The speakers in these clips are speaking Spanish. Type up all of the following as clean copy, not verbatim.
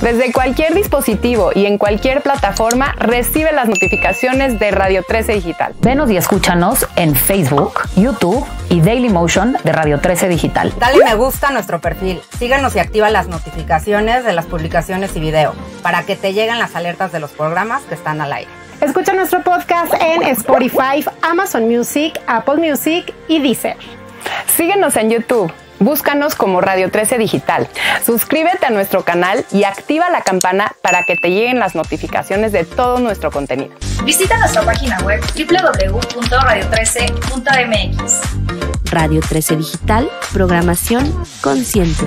Desde cualquier dispositivo y en cualquier plataforma, recibe las notificaciones de Radio 13 Digital. Venos y escúchanos en Facebook, YouTube y Dailymotion de Radio 13 Digital. Dale me gusta a nuestro perfil, síganos y activa las notificaciones de las publicaciones y video para que te lleguen las alertas de los programas que están al aire. Escucha nuestro podcast en Spotify, Amazon Music, Apple Music y Deezer. Síguenos en YouTube. Búscanos como Radio 13 Digital. Suscríbete a nuestro canal y activa la campana para que te lleguen las notificaciones de todo nuestro contenido. Visita nuestra página web www.radio13.mx. Radio 13 Digital, programación consciente.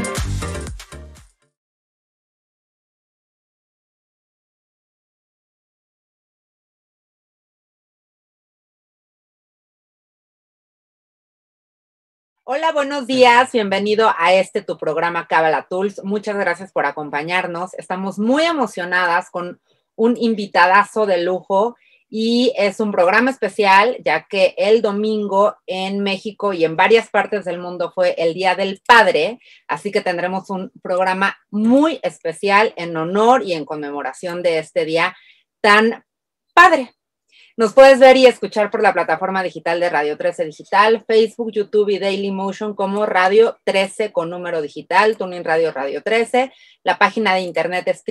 Hola, buenos días, bienvenido a tu programa Kabbalah Tools. Muchas gracias por acompañarnos. Estamos muy emocionadas con un invitadazo de lujo y es un programa especial ya que el domingo en México y en varias partes del mundo fue el Día del Padre, así que tendremos un programa muy especial en honor y en conmemoración de este día tan padre. Nos puedes ver y escuchar por la plataforma digital de Radio 13 Digital, Facebook, YouTube y Dailymotion como Radio 13 con número digital, TuneIn Radio 13. La página de internet es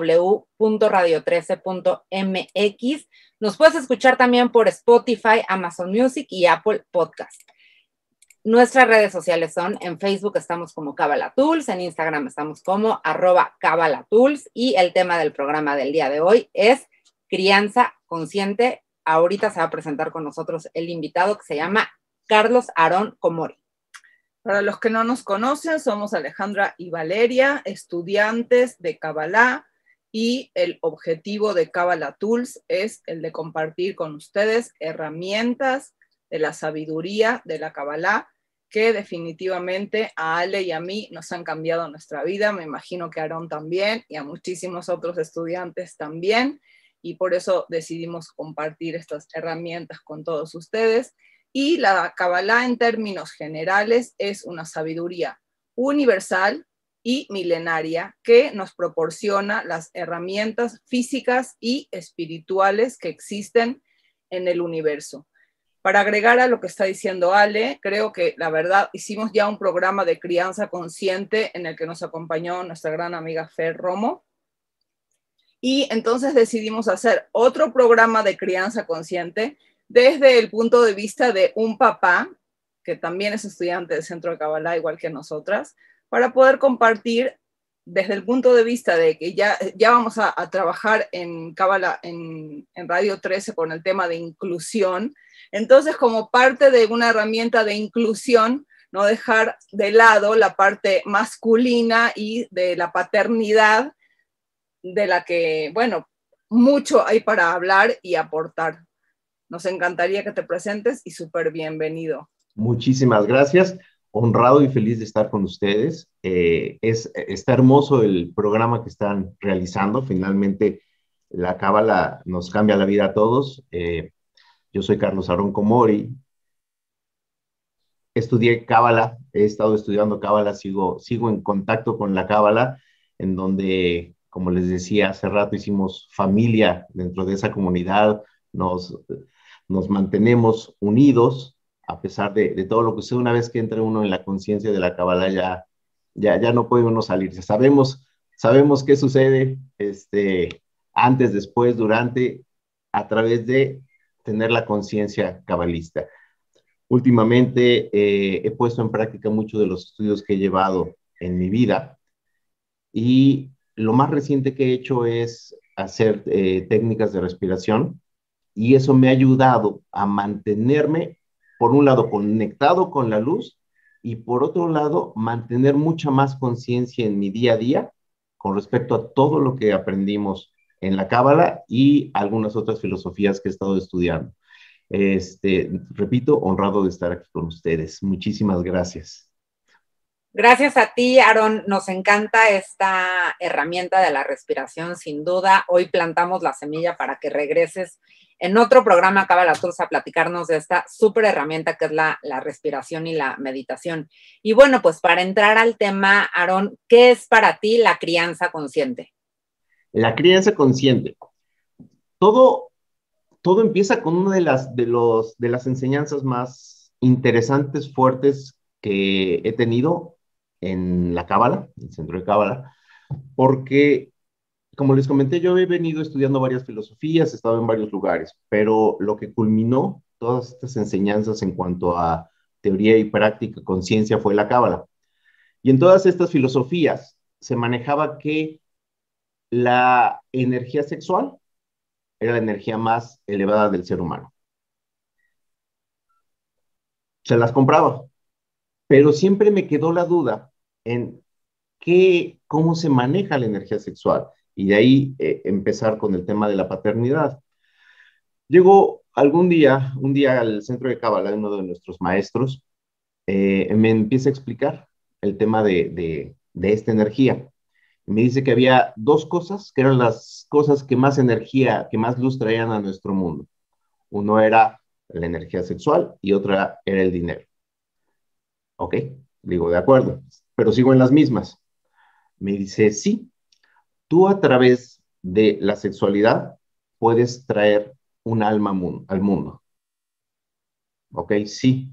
www.radio13.mx. Nos puedes escuchar también por Spotify, Amazon Music y Apple Podcast. Nuestras redes sociales son, en Facebook estamos como Kabbalah Tools, en Instagram estamos como @Kabbalah Tools y el tema del programa del día de hoy es crianza consciente. Ahorita se va a presentar con nosotros el invitado que se llama Carlos Aarón Comori. Para los que no nos conocen, somos Alejandra y Valeria, estudiantes de Kabbalah, y el objetivo de Kabbalah Tools es el de compartir con ustedes herramientas de la sabiduría de la Kabbalah que definitivamente a Ale y a mí nos han cambiado nuestra vida. Me imagino que a Aarón también y a muchísimos otros estudiantes también. Y por eso decidimos compartir estas herramientas con todos ustedes. Y la Kabbalah en términos generales es una sabiduría universal y milenaria que nos proporciona las herramientas físicas y espirituales que existen en el universo. Para agregar a lo que está diciendo Ale, creo que la verdad hicimos ya un programa de crianza consciente en el que nos acompañó nuestra gran amiga Fer Romo. Y entonces decidimos hacer otro programa de crianza consciente desde el punto de vista de un papá, que también es estudiante del Centro de Kabbalah, igual que nosotras, para poder compartir desde el punto de vista de que ya vamos a trabajar en Kabbalah, en Radio 13 con el tema de inclusión. Entonces, como parte de una herramienta de inclusión, no dejar de lado la parte masculina y de la paternidad, de la que, bueno, mucho hay para hablar y aportar. Nos encantaría que te presentes y súper bienvenido. Muchísimas gracias, honrado y feliz de estar con ustedes. Está hermoso el programa que están realizando, finalmente la Kabbalah nos cambia la vida a todos. Yo soy Carlos Aarón Comori, estudié Kabbalah, he estado estudiando Kabbalah, sigo en contacto con la Kabbalah, en donde, como les decía hace rato, hicimos familia dentro de esa comunidad, nos mantenemos unidos a pesar de todo lo que sucede. Una vez que entra uno en la conciencia de la Kabbalah, ya no puede uno salirse. Sabemos qué sucede antes, después, durante, a través de tener la conciencia cabalista. Últimamente he puesto en práctica muchos de los estudios que he llevado en mi vida y lo más reciente que he hecho es hacer técnicas de respiración y eso me ha ayudado a mantenerme, por un lado, conectado con la luz y por otro lado, mantener mucha más conciencia en mi día a día con respecto a todo lo que aprendimos en la Kabbalah y algunas otras filosofías que he estado estudiando. Repito, honrado de estar aquí con ustedes. Muchísimas gracias. Gracias a ti, Aarón. Nos encanta esta herramienta de la respiración, sin duda. Hoy plantamos la semilla para que regreses en otro programa Kabbalah Tools a platicarnos de esta súper herramienta que es la respiración y la meditación. Y bueno, pues para entrar al tema, Aarón, ¿qué es para ti la crianza consciente? La crianza consciente. Todo empieza con una de las enseñanzas más interesantes, fuertes que he tenido en la Cábala, en el centro de Cábala, porque, como les comenté, yo he venido estudiando varias filosofías, he estado en varios lugares, pero lo que culminó todas estas enseñanzas en cuanto a teoría y práctica, conciencia, fue la Cábala. Y en todas estas filosofías se manejaba que la energía sexual era la energía más elevada del ser humano. Se las compraba, pero siempre me quedó la duda en cómo se maneja la energía sexual, y de ahí empezar con el tema de la paternidad. Llegó un día al centro de Cábala, uno de nuestros maestros, me empieza a explicar el tema de esta energía. Me dice que había dos cosas que eran las cosas que más energía, que más luz traían a nuestro mundo. Uno era la energía sexual y otra era el dinero. Ok, digo, de acuerdo, pero sigo en las mismas. Me dice, sí, tú a través de la sexualidad puedes traer un alma al mundo. Ok, sí.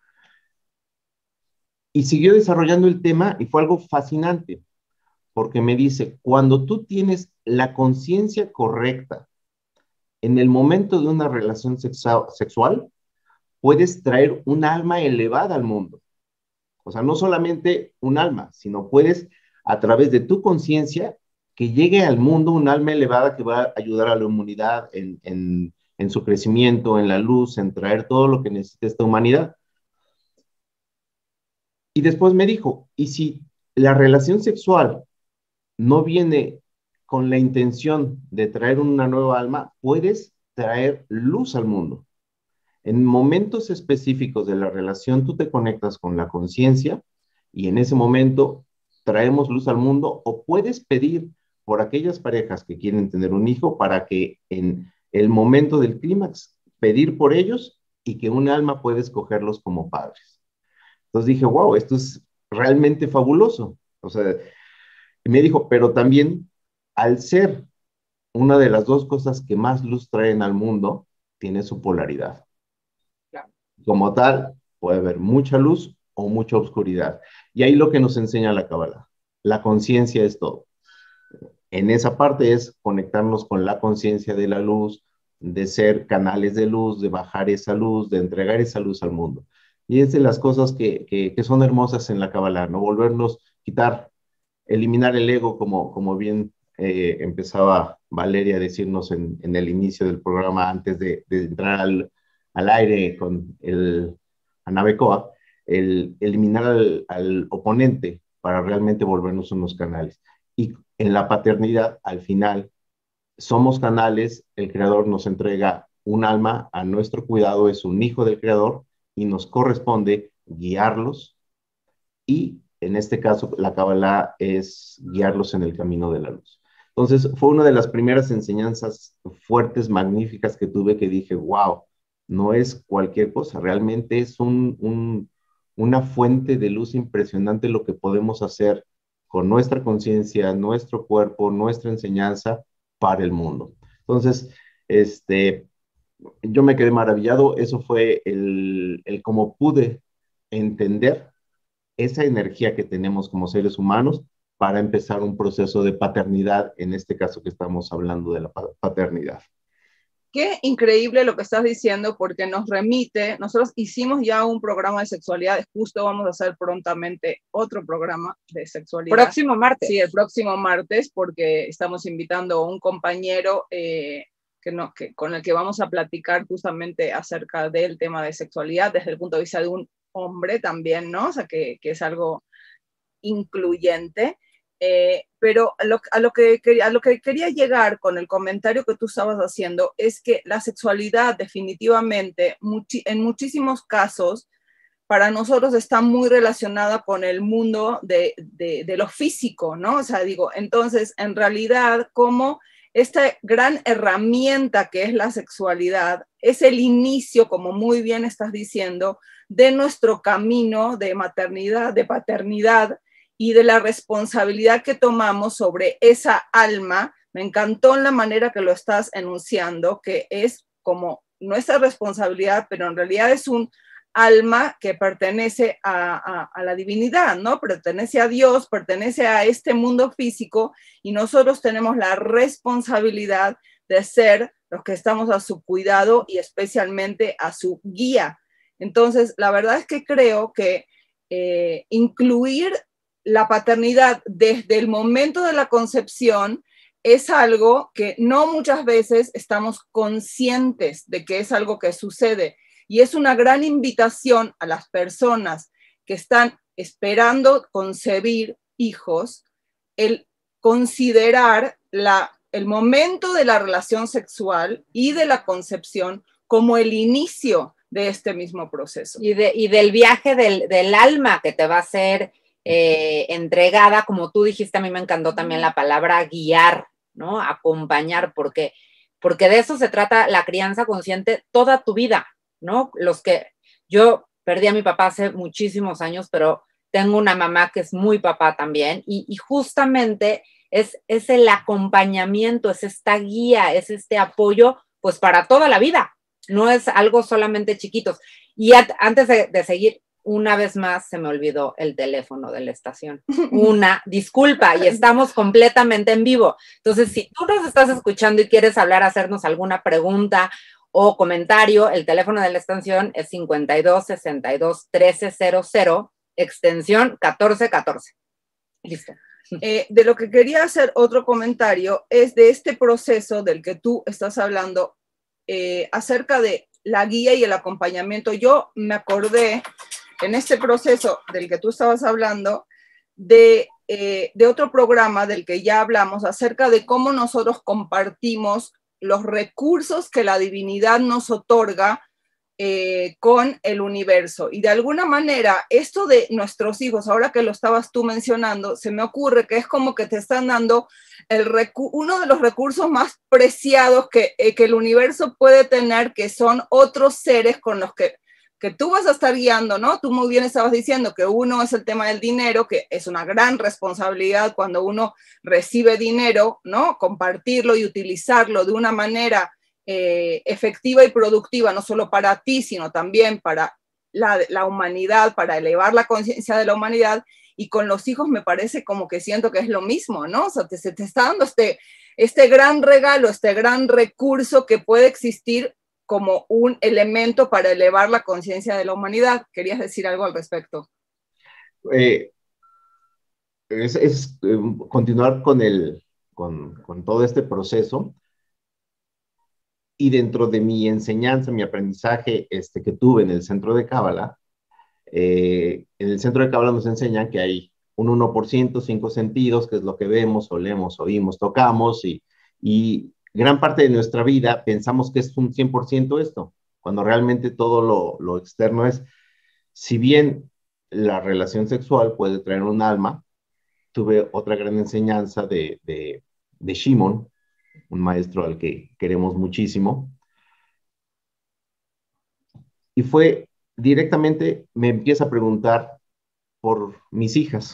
Y siguió desarrollando el tema y fue algo fascinante, porque me dice, cuando tú tienes la conciencia correcta en el momento de una relación sexual, puedes traer un alma elevada al mundo. O sea, no solamente un alma, sino puedes, a través de tu conciencia, que llegue al mundo un alma elevada que va a ayudar a la humanidad en su crecimiento, en la luz, en traer todo lo que necesita esta humanidad. Y después me dijo, ¿y si la relación sexual no viene con la intención de traer una nueva alma, puedes traer luz al mundo? En momentos específicos de la relación, tú te conectas con la conciencia y en ese momento traemos luz al mundo, o puedes pedir por aquellas parejas que quieren tener un hijo para que en el momento del clímax, pedir por ellos y que un alma pueda escogerlos como padres. Entonces dije, wow, esto es realmente fabuloso. O sea, me dijo, pero también al ser una de las dos cosas que más luz traen al mundo, tiene su polaridad. Como tal, puede haber mucha luz o mucha oscuridad. Y ahí lo que nos enseña la Cábala, la conciencia es todo. En esa parte es conectarnos con la conciencia de la luz, de ser canales de luz, de bajar esa luz, de entregar esa luz al mundo. Y es de las cosas que son hermosas en la Cábala, ¿no? Volvernos, eliminar el ego, como bien empezaba Valeria a decirnos en el inicio del programa, antes de entrar al aire con el Anabecoa, el eliminar al oponente para realmente volvernos unos canales. Y en la paternidad, al final, somos canales, el Creador nos entrega un alma a nuestro cuidado, es un hijo del Creador, y nos corresponde guiarlos, y en este caso la Cábala es guiarlos en el camino de la luz. Entonces fue una de las primeras enseñanzas fuertes, magníficas que tuve, que dije, wow, no es cualquier cosa, realmente es una fuente de luz impresionante lo que podemos hacer con nuestra conciencia, nuestro cuerpo, nuestra enseñanza para el mundo. Entonces, yo me quedé maravillado. Eso fue el cómo pude entender esa energía que tenemos como seres humanos para empezar un proceso de paternidad, en este caso que estamos hablando de la paternidad. Qué increíble lo que estás diciendo, porque nos remite, nosotros hicimos ya un programa de sexualidad, justo vamos a hacer prontamente otro programa de sexualidad. Próximo martes. Sí, el próximo martes, porque estamos invitando a un compañero con el que vamos a platicar justamente acerca del tema de sexualidad desde el punto de vista de un hombre también, ¿no? O sea, que es algo incluyente. Pero a lo que quería llegar con el comentario que tú estabas haciendo es que la sexualidad definitivamente en muchísimos casos para nosotros está muy relacionada con el mundo de lo físico, ¿no? O sea, digo, entonces en realidad como esta gran herramienta que es la sexualidad es el inicio, como muy bien estás diciendo, de nuestro camino de maternidad, de paternidad, y de la responsabilidad que tomamos sobre esa alma Me encantó la manera que lo estás enunciando, que es como nuestra responsabilidad, pero en realidad es un alma que pertenece a la divinidad, ¿no? Pertenece a Dios, pertenece a este mundo físico, y nosotros tenemos la responsabilidad de ser los que estamos a su cuidado y especialmente a su guía. Entonces, la verdad es que creo que incluir la paternidad desde el momento de la concepción es algo que no muchas veces estamos conscientes de que es algo que sucede. Y es una gran invitación a las personas que están esperando concebir hijos, el considerar el momento de la relación sexual y de la concepción como el inicio de este mismo proceso. Y del viaje del alma que te va a ser entregada, como tú dijiste, a mí me encantó también la palabra guiar, ¿no? Acompañar, porque de eso se trata la crianza consciente toda tu vida, ¿no? Yo perdí a mi papá hace muchísimos años, pero tengo una mamá que es muy papá también, y justamente es el acompañamiento, es esta guía, es este apoyo, pues para toda la vida, no es algo solamente chiquitos. Y antes de seguir, una vez más se me olvidó el teléfono de la estación. Una disculpa, y estamos completamente en vivo. Entonces, si tú nos estás escuchando y quieres hablar, hacernos alguna pregunta o comentario, el teléfono de la estación es 52 62 1300, extensión 1414. Listo. De lo que quería hacer otro comentario es de este proceso del que tú estás hablando, acerca de la guía y el acompañamiento. Yo me acordé en este proceso del que tú estabas hablando de otro programa del que ya hablamos, acerca de cómo nosotros compartimos los recursos que la divinidad nos otorga con el universo. Y de alguna manera, esto de nuestros hijos, ahora que lo estabas tú mencionando, se me ocurre que es como que te están dando uno de los recursos más preciados que el universo puede tener, que son otros seres con los que tú vas a estar guiando, ¿no? Tú muy bien estabas diciendo que uno es el tema del dinero, que es una gran responsabilidad cuando uno recibe dinero, ¿no? Compartirlo y utilizarlo de una manera efectiva y productiva, no solo para ti, sino también para la humanidad, para elevar la conciencia de la humanidad. Y con los hijos me parece como que siento que es lo mismo, ¿no? O sea, se te está dando este gran regalo, este gran recurso que puede existir como un elemento para elevar la conciencia de la humanidad. ¿Querías decir algo al respecto? Continuar con todo este proceso. Y dentro de mi enseñanza, mi aprendizaje que tuve en el centro de Cábala, en el centro de Cábala nos enseñan que hay un 1%, 5 sentidos, que es lo que vemos, olemos, oímos, tocamos, y gran parte de nuestra vida pensamos que es un 100% esto, cuando realmente todo lo externo es, si bien la relación sexual puede traer un alma, tuve otra gran enseñanza de Shimon, un maestro al que queremos muchísimo, y fue directamente, me empieza a preguntar por mis hijas,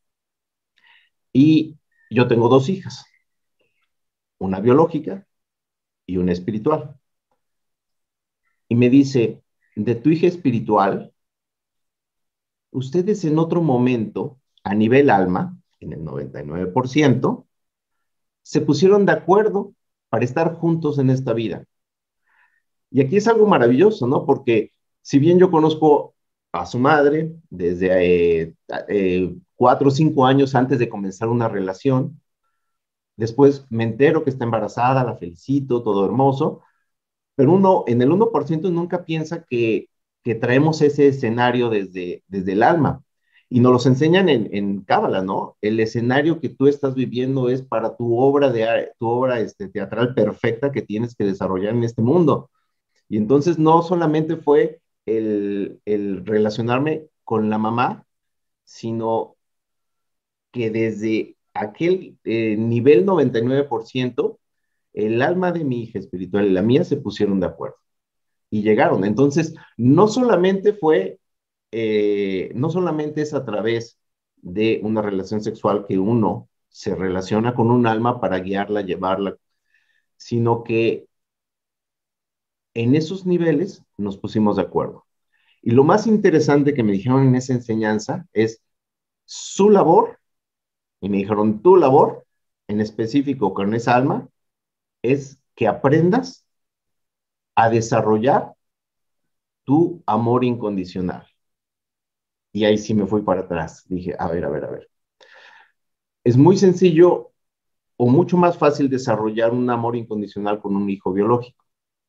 y yo tengo 2 hijas, una biológica y una espiritual, y me dice, de tu hija espiritual, ustedes en otro momento, a nivel alma, en el 99%, se pusieron de acuerdo para estar juntos en esta vida. Y aquí es algo maravilloso, ¿no? Porque si bien yo conozco a su madre desde 4 o 5 años antes de comenzar una relación, después me entero que está embarazada, la felicito, todo hermoso, pero uno, en el 1% nunca piensa que traemos ese escenario desde el alma. Y nos los enseñan en Cábala, ¿no? El escenario que tú estás viviendo es para tu obra teatral perfecta que tienes que desarrollar en este mundo. Y entonces no solamente fue el relacionarme con la mamá, sino que desde aquel nivel 99%, el alma de mi hija espiritual y la mía se pusieron de acuerdo y llegaron. Entonces, no solamente es a través de una relación sexual que uno se relaciona con un alma para guiarla, llevarla, sino que en esos niveles nos pusimos de acuerdo. Y lo más interesante que me dijeron en esa enseñanza es su labor, y me dijeron, tu labor, en específico con esa alma, es que aprendas a desarrollar tu amor incondicional. Y ahí sí me fui para atrás. Dije, a ver, a ver, a ver. Es muy sencillo o mucho más fácil desarrollar un amor incondicional con un hijo biológico.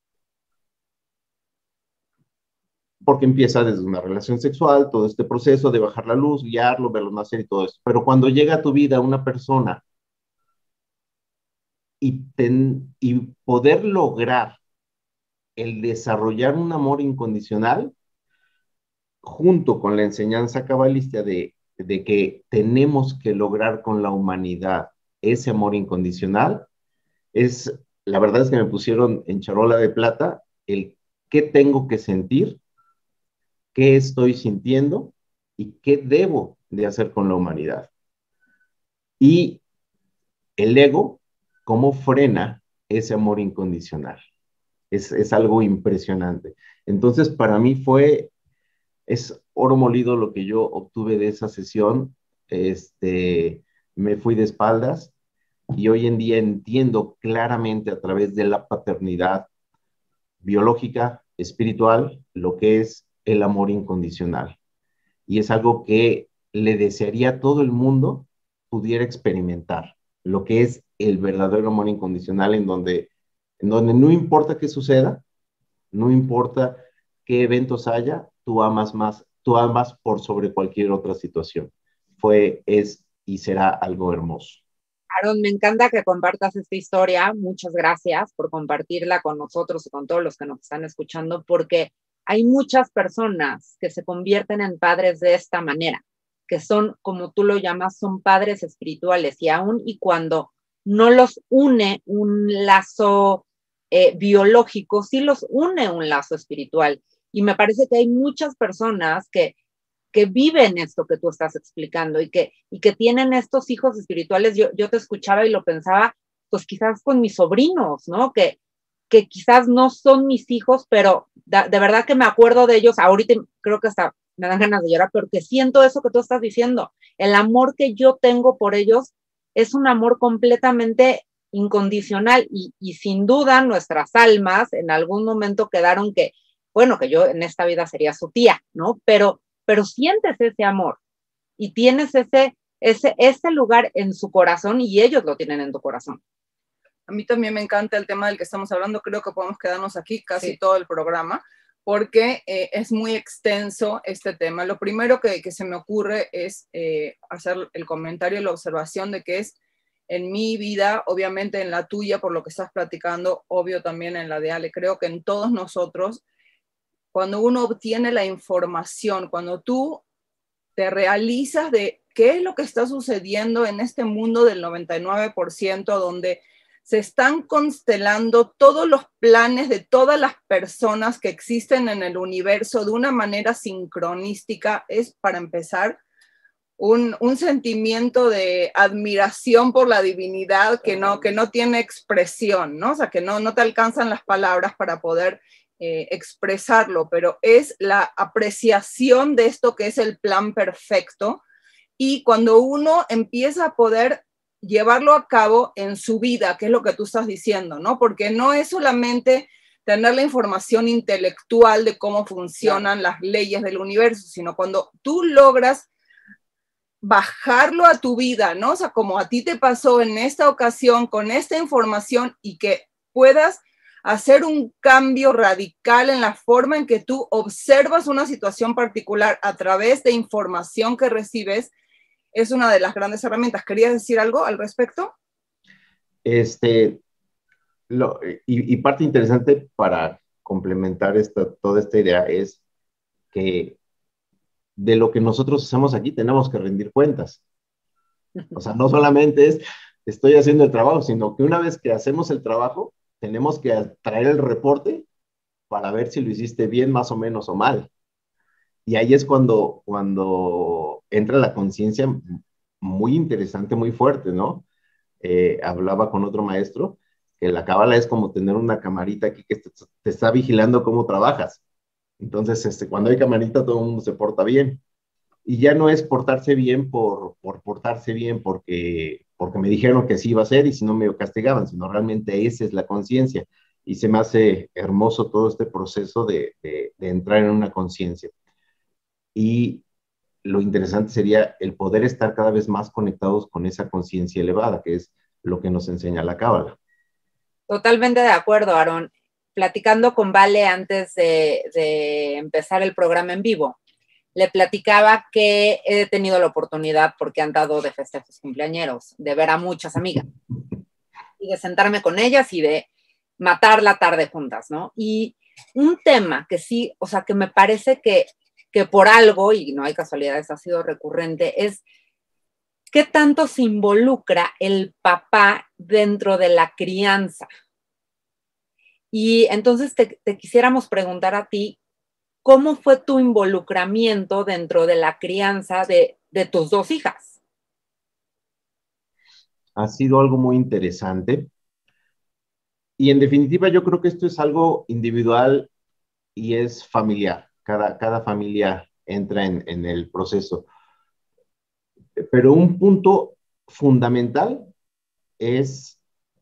Porque empieza desde una relación sexual, todo este proceso de bajar la luz, guiarlo, verlo nacer y todo eso. Pero cuando llega a tu vida una persona y poder lograr el desarrollar un amor incondicional, junto con la enseñanza cabalística de que tenemos que lograr con la humanidad ese amor incondicional, la verdad es que me pusieron en charola de plata el qué tengo que sentir, qué estoy sintiendo y qué debo de hacer con la humanidad. Y el ego, cómo frena ese amor incondicional. Es algo impresionante. Entonces, para mí es oro molido lo que yo obtuve de esa sesión. Me fui de espaldas y hoy en día entiendo claramente a través de la paternidad biológica, espiritual, lo que es el amor incondicional. Y es algo que le desearía a todo el mundo pudiera experimentar, lo que es el verdadero amor incondicional en donde no importa qué suceda, no importa qué eventos haya, tú amas por sobre cualquier otra situación. Es y será algo hermoso. Aaron, me encanta que compartas esta historia. Muchas gracias por compartirla con nosotros y con todos los que nos están escuchando, porque hay muchas personas que se convierten en padres de esta manera, que son, como tú lo llamas, son padres espirituales, y aún y cuando no los une un lazo biológico, sí los une un lazo espiritual. Y me parece que hay muchas personas que viven esto que tú estás explicando y que tienen estos hijos espirituales. Yo te escuchaba y lo pensaba, pues quizás con mis sobrinos, ¿no? Que quizás no son mis hijos, pero de verdad que me acuerdo de ellos. Ahorita creo que hasta me dan ganas de llorar, porque siento eso que tú estás diciendo. El amor que yo tengo por ellos es un amor completamente incondicional y sin duda nuestras almas en algún momento quedaron que yo en esta vida sería su tía, ¿no? Pero sientes ese amor y tienes ese lugar en su corazón y ellos lo tienen en tu corazón. A mí también me encanta el tema del que estamos hablando. Creo que podemos quedarnos aquí casi todo el programa porque es muy extenso este tema. Lo primero que se me ocurre es hacer el comentario y la observación de que es en mi vida, obviamente en la tuya, por lo que estás platicando, obvio también en la de Ale. Creo que en todos nosotros, cuando uno obtiene la información, cuando tú te realizas de qué es lo que está sucediendo en este mundo del 99%, donde se están constelando todos los planes de todas las personas que existen en el universo de una manera sincronística, es para empezar un sentimiento de admiración por la divinidad que no tiene expresión, ¿no? O sea, que no te alcanzan las palabras para poder expresarlo, pero es la apreciación de esto que es el plan perfecto. Y cuando uno empieza a poder llevarlo a cabo en su vida, que es lo que tú estás diciendo, ¿no? Porque no es solamente tener la información intelectual de cómo funcionan las leyes del universo, sino cuando tú logras bajarlo a tu vida, ¿no? O sea, como a ti te pasó en esta ocasión con esta información y que puedas hacer un cambio radical en la forma en que tú observas una situación particular a través de información que recibes, es una de las grandes herramientas. ¿Querías decir algo al respecto? Y parte interesante para complementar toda esta idea es que de lo que nosotros hacemos aquí tenemos que rendir cuentas. O sea, no solamente estoy haciendo el trabajo, sino que una vez que hacemos el trabajo, tenemos que traer el reporte para ver si lo hiciste bien, más o menos, o mal. Y ahí es cuando entra la conciencia muy interesante, muy fuerte, ¿no? Hablaba con otro maestro que la cábala es como tener una camarita aquí que te está vigilando cómo trabajas. Entonces, cuando hay camarita, todo el mundo se porta bien. Y ya no es portarse bien por portarse bien porque me dijeron que así iba a ser y si no me castigaban, sino realmente esa es la conciencia. Y se me hace hermoso todo este proceso de entrar en una conciencia. Y lo interesante sería el poder estar cada vez más conectados con esa conciencia elevada, que es lo que nos enseña la Cábala. Totalmente de acuerdo, Aaron. Platicando con Vale antes de empezar el programa en vivo, le platicaba que he tenido la oportunidad, porque han dado de festejos cumpleañeros, de ver a muchas amigas y de sentarme con ellas y de matar la tarde juntas, ¿no? Y un tema que sí, o sea, que me parece que por algo, y no hay casualidades, ha sido recurrente, es qué tanto se involucra el papá dentro de la crianza. Y entonces te quisiéramos preguntar a ti, ¿cómo fue tu involucramiento dentro de la crianza de tus dos hijas? Ha sido algo muy interesante. Y en definitiva, yo creo que esto es algo individual y es familiar. Cada familia entra en el proceso. Pero un punto fundamental es,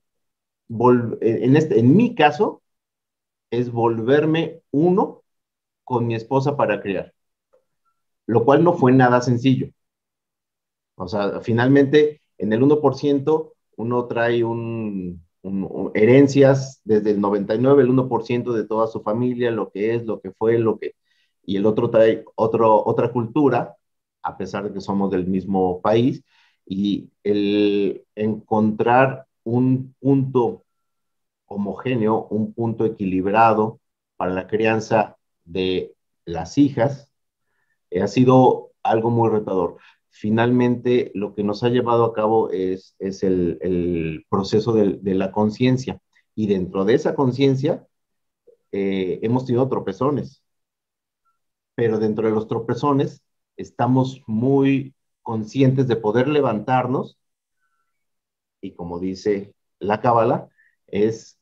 en mi caso, es volverme uno con mi esposa para criar, lo cual no fue nada sencillo. O sea, finalmente, en el 1% uno trae herencias desde el 99, el 1% de toda su familia, lo que es, lo que fue, y el otro trae otra cultura, a pesar de que somos del mismo país, y el encontrar un punto homogéneo, un punto equilibrado para la crianza de las hijas, ha sido algo muy retador. Finalmente, lo que nos ha llevado a cabo es el proceso de la conciencia. Y dentro de esa conciencia hemos tenido tropezones, pero dentro de los tropezones estamos muy conscientes de poder levantarnos y como dice la Cábala, es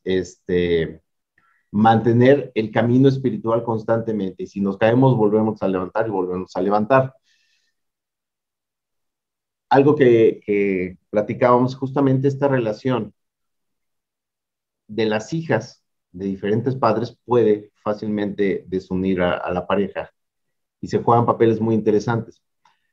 mantener el camino espiritual constantemente. Y si nos caemos, volvemos a levantar y volvemos a levantar. Algo que platicábamos, justamente esta relación de las hijas de diferentes padres puede fácilmente desunir a la pareja y se juegan papeles muy interesantes.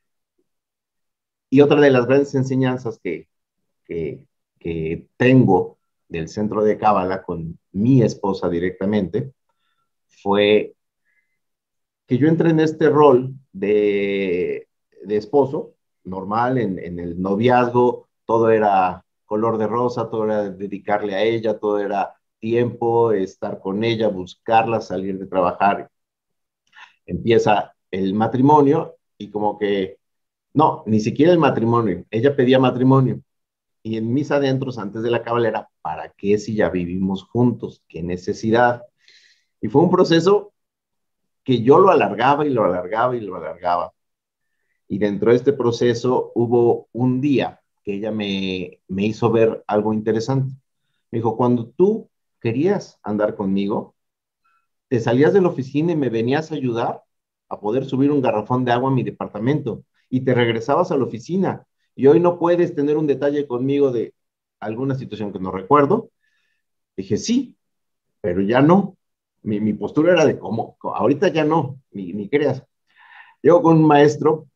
Y otra de las grandes enseñanzas que tengo del centro de Cábala con mi esposa directamente fue que yo entré en este rol de esposo normal, en el noviazgo, todo era color de rosa, todo era dedicarle a ella, todo era tiempo, estar con ella, buscarla, salir de trabajar. Empieza el matrimonio y como que, no, ni siquiera el matrimonio, ella pedía matrimonio. Y en mis adentros, antes de la cábala, era, ¿para qué si ya vivimos juntos? ¿Qué necesidad? Y fue un proceso que yo lo alargaba y lo alargaba y lo alargaba. Y dentro de este proceso hubo un día que ella me hizo ver algo interesante. Me dijo, cuando tú querías andar conmigo, te salías de la oficina y me venías a ayudar a poder subir un garrafón de agua a mi departamento y te regresabas a la oficina. Y hoy no puedes tener un detalle conmigo de alguna situación que no recuerdo. Dije, sí, pero ya no. Mi postura era de cómo, ahorita ya no, ni creas. Llego con un maestro,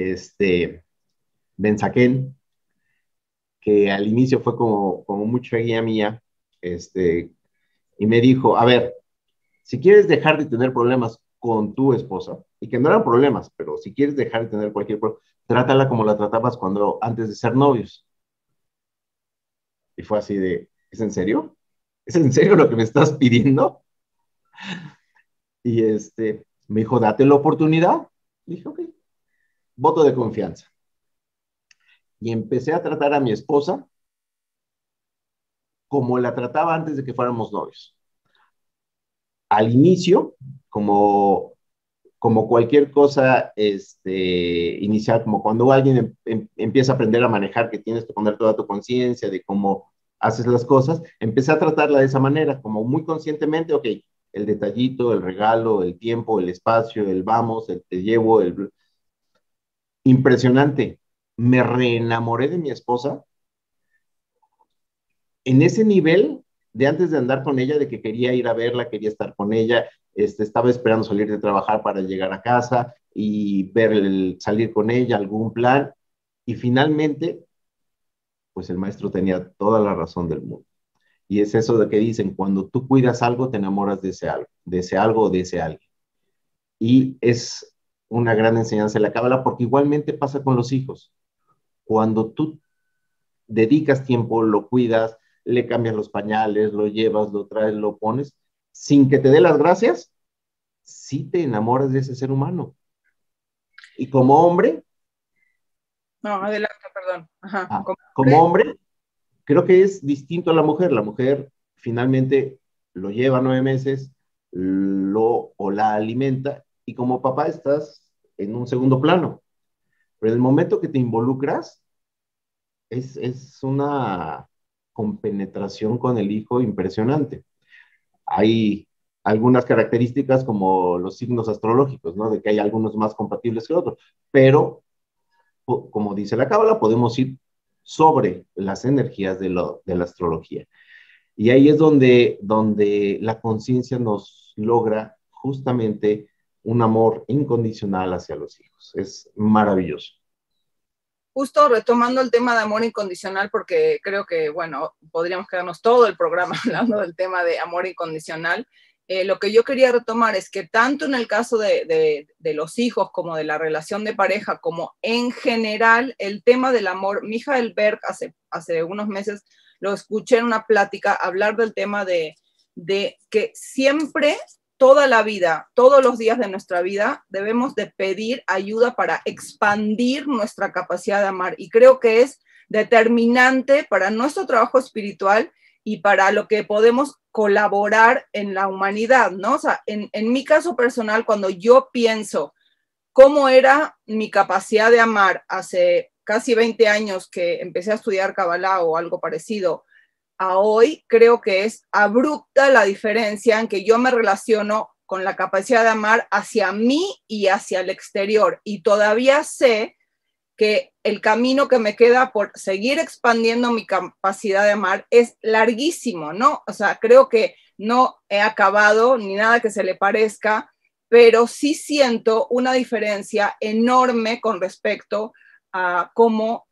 Benzaquén, que al inicio fue como mucha guía mía, y me dijo, a ver, si quieres dejar de tener problemas con tu esposa, y que no eran problemas, pero si quieres dejar de tener cualquier problema, trátala como la tratabas antes de ser novios. Y fue así de, ¿es en serio? ¿Es en serio lo que me estás pidiendo? Y me dijo, date la oportunidad. Dije, ok, voto de confianza. Y empecé a tratar a mi esposa como la trataba antes de que fuéramos novios. Al inicio, como como cualquier cosa inicial, como cuando alguien empieza a aprender a manejar, que tienes que poner toda tu conciencia de cómo haces las cosas, empecé a tratarla de esa manera, como muy conscientemente, ok, el detallito, el regalo, el tiempo, el espacio, el vamos, el te llevo, impresionante. Me reenamoré de mi esposa en ese nivel de antes de andar con ella, de que quería ir a verla, quería estar con ella, estaba esperando salir de trabajar para llegar a casa y salir con ella, algún plan, y finalmente, pues el maestro tenía toda la razón del mundo. Y es eso de que dicen, cuando tú cuidas algo, te enamoras de ese algo o de ese alguien. Y es una gran enseñanza de la Cábala, porque igualmente pasa con los hijos. Cuando tú dedicas tiempo, lo cuidas, le cambias los pañales, lo llevas, lo traes, lo pones, sin que te dé las gracias, sí te enamoras de ese ser humano. Y como hombre... No, adelante, perdón. Ajá. Como hombre, creo que es distinto a la mujer. La mujer finalmente lo lleva 9 meses, o la alimenta, y como papá estás en un segundo plano. Pero en el momento que te involucras, es una compenetración con el hijo impresionante. Hay algunas características como los signos astrológicos, ¿no? De que hay algunos más compatibles que otros, pero como dice la Cábala, podemos ir sobre las energías de la astrología. Y ahí es donde la conciencia nos logra justamente un amor incondicional hacia los hijos. Es maravilloso. Justo retomando el tema de amor incondicional, porque creo que, bueno, podríamos quedarnos todo el programa hablando del tema de amor incondicional. Lo que yo quería retomar es que tanto en el caso de los hijos como de la relación de pareja, como en general el tema del amor, Michael Berg hace unos meses lo escuché en una plática hablar del tema de que siempre, toda la vida, todos los días de nuestra vida, debemos de pedir ayuda para expandir nuestra capacidad de amar. Y creo que es determinante para nuestro trabajo espiritual y para lo que podemos colaborar en la humanidad, ¿no? O sea, en mi caso personal, cuando yo pienso cómo era mi capacidad de amar hace casi 20 años que empecé a estudiar Kabbalah o algo parecido, a hoy, creo que es abrupta la diferencia en que yo me relaciono con la capacidad de amar hacia mí y hacia el exterior. Y todavía sé que el camino que me queda por seguir expandiendo mi capacidad de amar es larguísimo, ¿no? O sea, creo que no he acabado ni nada que se le parezca, pero sí siento una diferencia enorme con respecto a cómo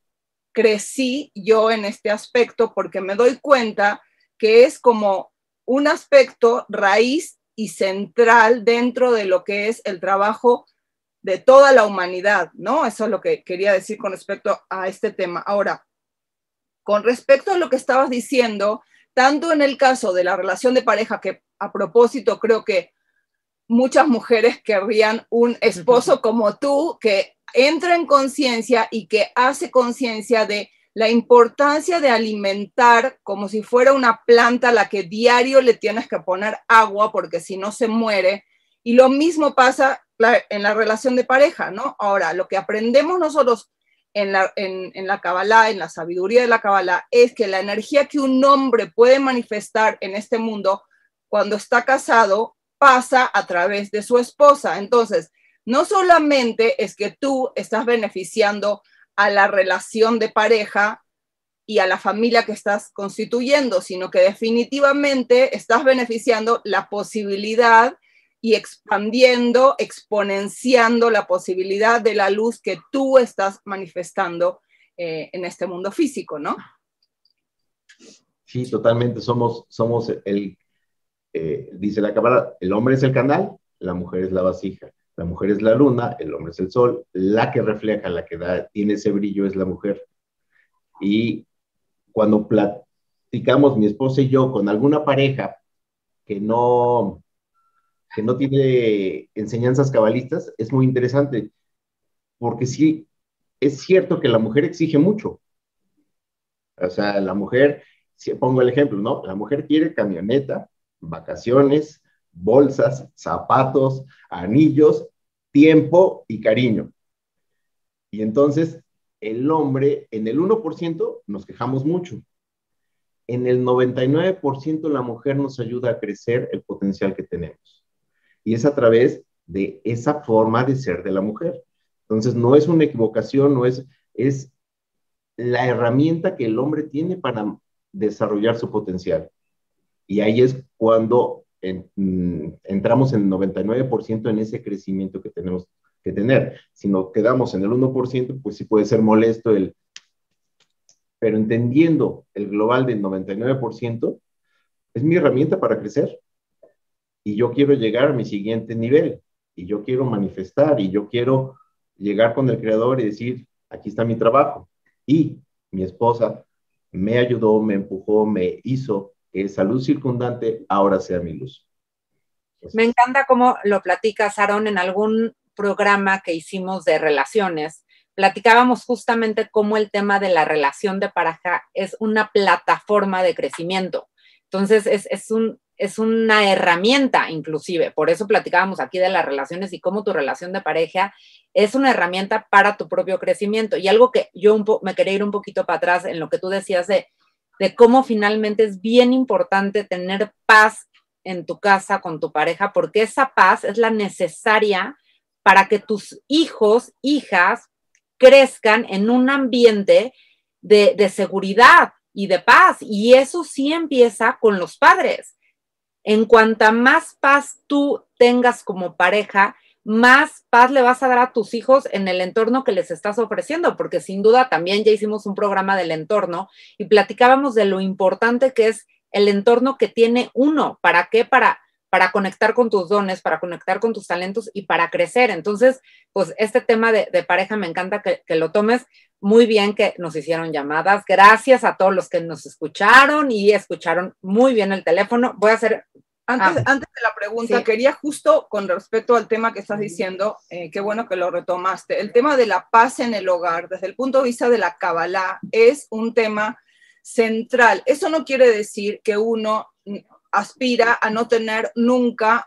crecí yo en este aspecto, porque me doy cuenta que es como un aspecto raíz y central dentro de lo que es el trabajo de toda la humanidad, ¿no? Eso es lo que quería decir con respecto a este tema. Ahora, con respecto a lo que estabas diciendo, tanto en el caso de la relación de pareja, que a propósito creo que muchas mujeres querrían un esposo como tú, que entra en conciencia y que hace conciencia de la importancia de alimentar como si fuera una planta a la que diario le tienes que poner agua porque si no se muere. Y lo mismo pasa en la relación de pareja, ¿no? Ahora, lo que aprendemos nosotros en la Kabbalah, en la sabiduría de la Kabbalah, es que la energía que un hombre puede manifestar en este mundo cuando está casado pasa a través de su esposa. Entonces, no solamente es que tú estás beneficiando a la relación de pareja y a la familia que estás constituyendo, sino que definitivamente estás beneficiando la posibilidad y expandiendo, exponenciando la posibilidad de la luz que tú estás manifestando en este mundo físico, ¿no? Sí, totalmente. Somos dice la Cábala, el hombre es el canal, la mujer es la vasija. La mujer es la luna, el hombre es el sol. La que refleja, la que tiene ese brillo es la mujer. Y cuando platicamos mi esposa y yo con alguna pareja que no tiene enseñanzas cabalistas, es muy interesante, porque sí, es cierto que la mujer exige mucho. O sea, la mujer, si pongo el ejemplo, ¿no? La mujer quiere camioneta, vacaciones, bolsas, zapatos, anillos, tiempo y cariño. Y entonces el hombre, en el 1% nos quejamos mucho. En el 99% la mujer nos ayuda a crecer el potencial que tenemos. Y es a través de esa forma de ser de la mujer. Entonces no es una equivocación, es la herramienta que el hombre tiene para desarrollar su potencial. Y ahí es cuando entramos en el 99% en ese crecimiento que tenemos que tener. Si nos quedamos en el 1%, pues sí puede ser molesto pero entendiendo el global del 99%, es mi herramienta para crecer. Y yo quiero llegar a mi siguiente nivel, y yo quiero manifestar, y yo quiero llegar con el creador y decir, aquí está mi trabajo. Y mi esposa me ayudó, me empujó, me hizo que esa luz circundante ahora sea mi luz. Entonces, me encanta cómo lo platicas, Aaron, en algún programa que hicimos de relaciones. Platicábamos justamente cómo el tema de la relación de pareja es una plataforma de crecimiento. Entonces, es una herramienta inclusive. Por eso platicábamos aquí de las relaciones y cómo tu relación de pareja es una herramienta para tu propio crecimiento. Y algo que yo me quería ir un poquito para atrás en lo que tú decías de cómo finalmente es bien importante tener paz en tu casa con tu pareja, porque esa paz es la necesaria para que tus hijos, hijas, crezcan en un ambiente de seguridad y de paz. Y eso sí empieza con los padres. En cuanta más paz tú tengas como pareja, más paz le vas a dar a tus hijos en el entorno que les estás ofreciendo, porque sin duda también ya hicimos un programa del entorno y platicábamos de lo importante que es el entorno que tiene uno. ¿Para qué? Para conectar con tus dones, para conectar con tus talentos y para crecer. Entonces, pues este tema de pareja me encanta que lo tomes. Muy bien que nos hicieron llamadas. Gracias a todos los que nos escucharon y escucharon muy bien el teléfono. Voy a hacer... Antes de la pregunta, sí, quería justo con respecto al tema que estás diciendo, qué bueno que lo retomaste, el tema de la paz en el hogar, desde el punto de vista de la Kabbalah, es un tema central. Eso no quiere decir que uno aspira a no tener nunca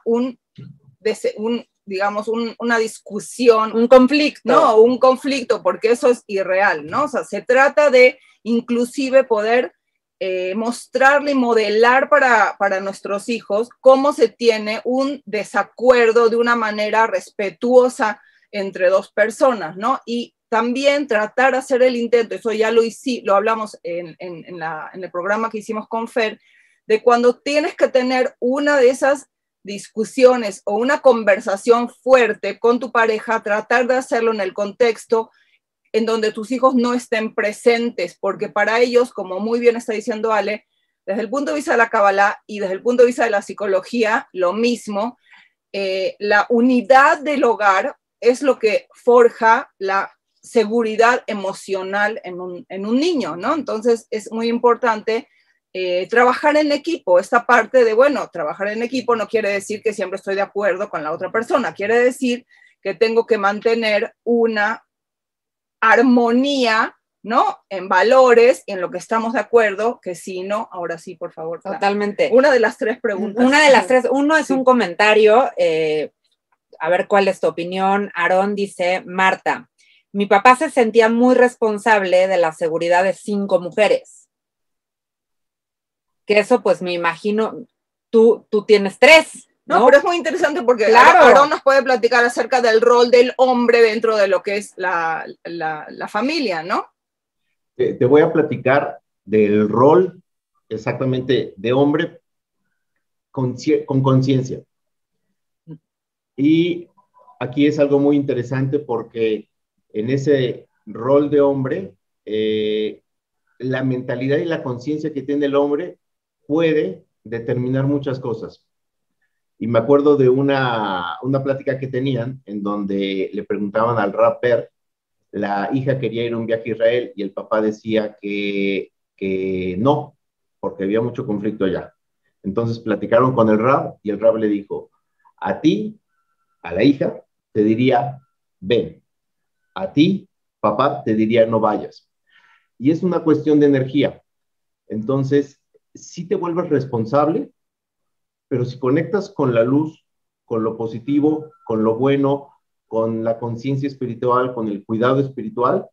una discusión, un conflicto. No, un conflicto, porque eso es irreal, ¿no? O sea, se trata de inclusive poder mostrarle y modelar para nuestros hijos cómo se tiene un desacuerdo de una manera respetuosa entre dos personas, ¿no? Y también tratar de hacer el intento, eso ya lo hablamos en el programa que hicimos con Fer, de cuando tienes que tener una de esas discusiones o una conversación fuerte con tu pareja, tratar de hacerlo en el contexto en donde tus hijos no estén presentes, porque para ellos, como muy bien está diciendo Ale, desde el punto de vista de la Kabbalah y desde el punto de vista de la psicología, lo mismo, la unidad del hogar es lo que forja la seguridad emocional en un niño, ¿no? Entonces es muy importante trabajar en equipo. Esta parte de, bueno, trabajar en equipo no quiere decir que siempre estoy de acuerdo con la otra persona, quiere decir que tengo que mantener una armonía, ¿no? En valores y en lo que estamos de acuerdo, que si no, ahora sí, por favor. Totalmente. Una de las tres preguntas. Una de las tres, uno es un comentario, a ver cuál es tu opinión. Aarón dice, Marta, mi papá se sentía muy responsable de la seguridad de 5 mujeres. Que eso, pues me imagino, tú tienes 3. No, pero es muy interesante porque claro, Aarón nos puede platicar acerca del rol del hombre dentro de lo que es la familia, ¿no? Te voy a platicar del rol exactamente de hombre con conciencia. Y aquí es algo muy interesante porque en ese rol de hombre, la mentalidad y la conciencia que tiene el hombre puede determinar muchas cosas. Y me acuerdo de una plática que tenían en donde le preguntaban al rapper, la hija quería ir a un viaje a Israel y el papá decía que no, porque había mucho conflicto allá. Entonces platicaron con el rab y el rab le dijo, a ti, a la hija, te diría, ven. A ti, papá, te diría, no vayas. Y es una cuestión de energía. Entonces, sí te vuelves responsable, pero si conectas con la luz, con lo positivo, con lo bueno, con la conciencia espiritual, con el cuidado espiritual,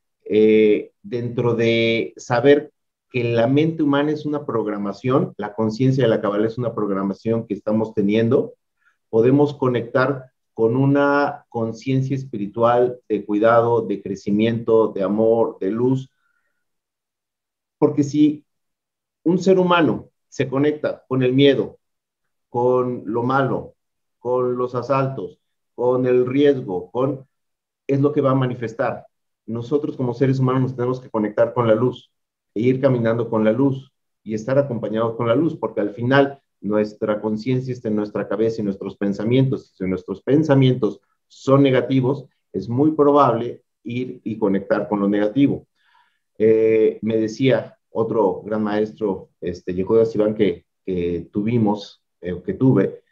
dentro de saber que la mente humana es una programación, la conciencia de la Kabbalah es una programación que estamos teniendo, podemos conectar con una conciencia espiritual de cuidado, de crecimiento, de amor, de luz, porque si un ser humano se conecta con el miedo, con lo malo, con los asaltos, con el riesgo, es lo que va a manifestar. Nosotros como seres humanos nos tenemos que conectar con la luz e ir caminando con la luz y estar acompañados con la luz, porque al final nuestra conciencia está en nuestra cabeza y nuestros pensamientos. Si nuestros pensamientos son negativos, es muy probable ir y conectar con lo negativo. Me decía otro gran maestro, Yehuda Sivan, que tuvimos, que tuve,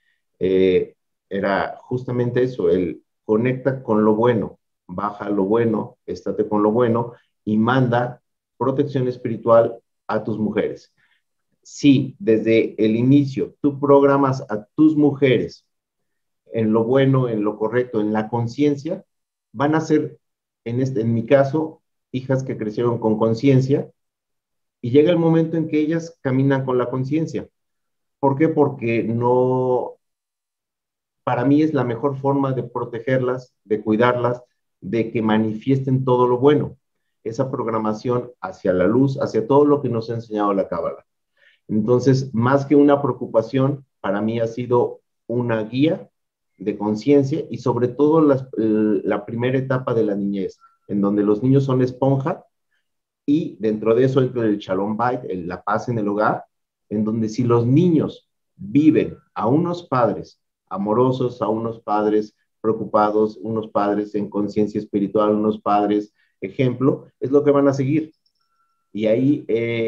era justamente eso, el conecta con lo bueno, baja lo bueno, estate con lo bueno y manda protección espiritual a tus mujeres. Si desde el inicio tú programas a tus mujeres en lo bueno, en lo correcto, en la conciencia, van a ser, en mi caso, hijas que crecieron con conciencia, y llega el momento en que ellas caminan con la conciencia. ¿Por qué? Porque no, para mí es la mejor forma de protegerlas, de cuidarlas, de que manifiesten todo lo bueno, esa programación hacia la luz, hacia todo lo que nos ha enseñado la Kabbalah. Entonces, más que una preocupación, para mí ha sido una guía de conciencia y sobre todo la primera etapa de la niñez, en donde los niños son esponja y dentro de eso entra el Shalom Bait, la paz en el hogar, en donde si los niños viven a unos padres amorosos, a unos padres preocupados, unos padres en conciencia espiritual, unos padres ejemplo, es lo que van a seguir. Y ahí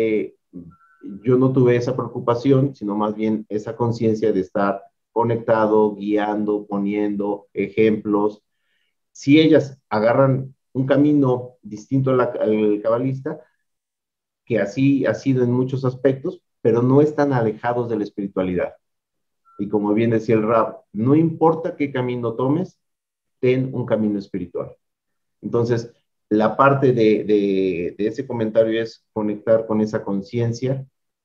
yo no tuve esa preocupación, sino más bien esa conciencia de estar conectado, guiando, poniendo ejemplos. Si ellas agarran un camino distinto al cabalista, que así ha sido en muchos aspectos, pero no están alejados de la espiritualidad. Y como bien decía el Rab, no importa qué camino tomes, ten un camino espiritual. Entonces, la parte de ese comentario es conectar con esa conciencia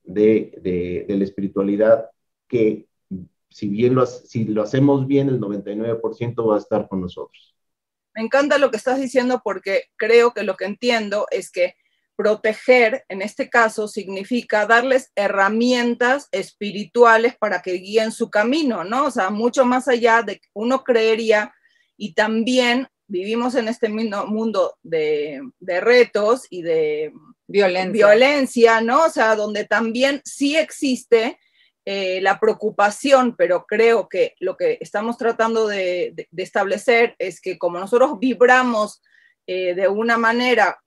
de la espiritualidad que si lo hacemos bien, el 99% va a estar con nosotros. Me encanta lo que estás diciendo porque creo que lo que entiendo es que proteger, en este caso, significa darles herramientas espirituales para que guíen su camino, ¿no? O sea, mucho más allá de que uno creería, y también vivimos en este mundo de retos y de violencia, ¿no? O sea, donde también sí existe la preocupación, pero creo que lo que estamos tratando de establecer es que como nosotros vibramos de una manera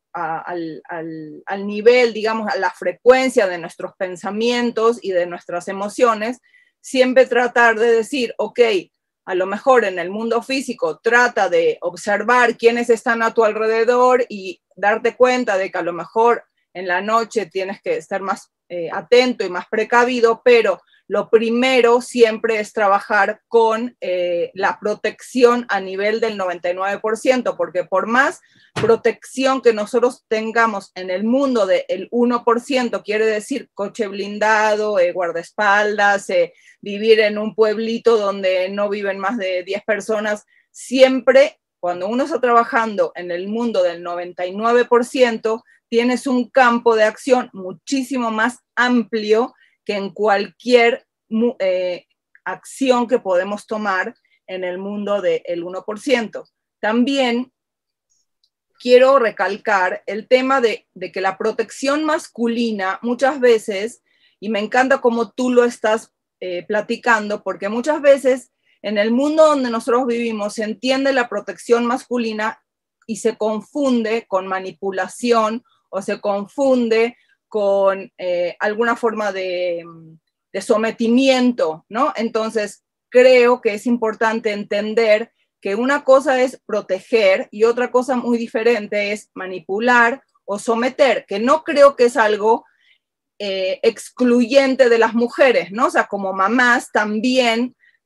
al nivel, digamos, a la frecuencia de nuestros pensamientos y de nuestras emociones, siempre tratar de decir, ok, a lo mejor en el mundo físico trata de observar quiénes están a tu alrededor y darte cuenta de que a lo mejor en la noche tienes que estar más atento y más precavido, pero lo primero siempre es trabajar con la protección a nivel del 99%, porque por más protección que nosotros tengamos en el mundo del 1%, quiere decir coche blindado, guardaespaldas, vivir en un pueblito donde no viven más de 10 personas, siempre cuando uno está trabajando en el mundo del 99%, tienes un campo de acción muchísimo más amplio que en cualquier acción que podemos tomar en el mundo del 1%. También quiero recalcar el tema de que la protección masculina muchas veces, y me encanta cómo tú lo estás platicando, porque muchas veces en el mundo donde nosotros vivimos se entiende la protección masculina y se confunde con manipulación o se confunde con alguna forma de sometimiento, ¿no? Entonces, creo que es importante entender que una cosa es proteger y otra cosa muy diferente es manipular o someter, que no creo que es algo excluyente de las mujeres, ¿no? O sea, como mamás también